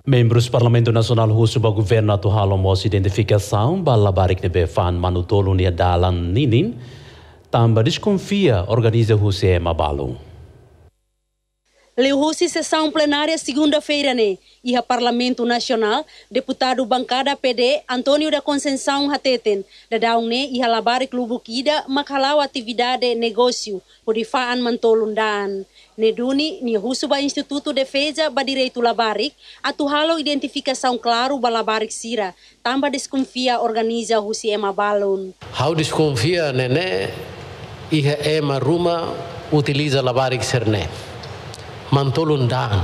Membros Parlamento Nasional Russo ba governo atual mos identificação bala barik nebe fan manutolo nia dalan ninin tamba desconfia organiza Russo mabalung. Leu Russi sessão plenária segunda-feira, né? E a Parlamento Nacional, deputado bancada PD Antônio da Conceição Hateten, da Daune e a Labari Clube Kida, makalau atividade negócio, por ifaan mantolundaan. Neduni, ni Russo ba Instituto Defesa ba Direito Labarik, atuhalo identificação claro ba Labarik Sira, tamba desconfia organiza Russi ema balon. How desconfia, né? Iha ema ruma utiliza Labarik Serne. Mantolundaan,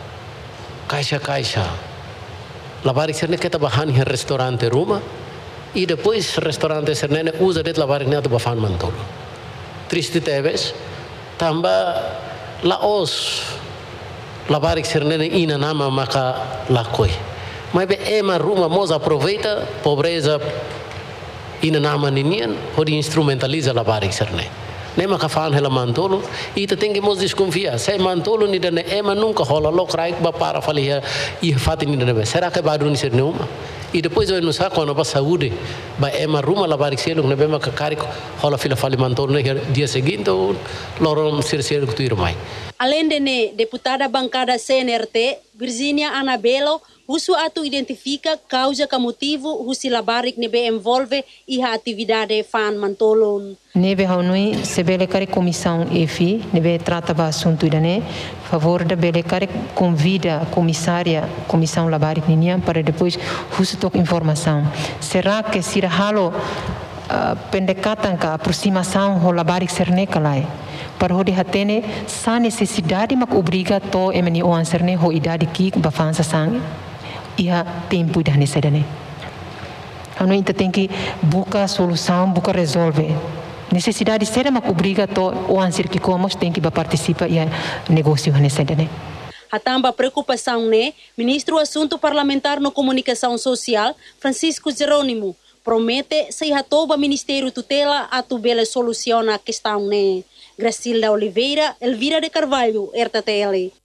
caixa, labarik serne kita bahan di restaurante rumah, e depois restaurante serne usa det labarik neta bahan mantolo. Triste teves, tamba laos labarik serne ina nama maka lakoi. Mas be ema rumah mos aproveita pobreza ina nama ninian, pode instrumentaliza labarik serne. Nema kafan hela mantolo, ita tem que mos desconfiar. Se mantolo ni dane ema nunca rola locraik ba para falia e fati ni dane. Será que badu ni ser nenhuma? E depois eu não sei quando ba saúde, ba ema ruma la barik selo ne bema kakarico rola fila fali mantolo ne dia seguinte ou lorom ser que tu mai. Além de ne, deputada bancada CNRT, Virginia Anabelo, Russo atu identifica causa que motivo Russi labarik nebe envolve e a atividade fan mantolon. Nebe haunui se bele kare comissão EFI, nebe trata ba assunto idane, favor da bele kare convida a comissária comissão labarik ninian para depois Russo toca informação. Será que se halo pendekatan ka aproximação ho labarik serne kalai? Para ho dihatene sa necessidade mak obriga to emeni o anserne ho idade ki bafansa sang ia tempo dah necessidade. Anu inte tem que buscar solução, buscar resolver. Necessidade será mak obriga to o ansir ki komos tem que participar ia negócio necessidade. A tamba preocupação né, ministro assunto parlamentar no comunicação social Francisco Jerônimo promete se hatoba Ministério Tutela atu bele soluciona a questão né. Gracilda Oliveira, Elvira de Carvalho, RTTL.